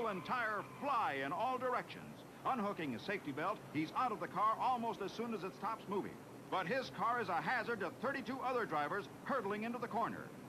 and tyre fly in all directions. Unhooking his safety belt, he's out of the car almost as soon as it stops moving. But his car is a hazard to 32 other drivers hurtling into the corner.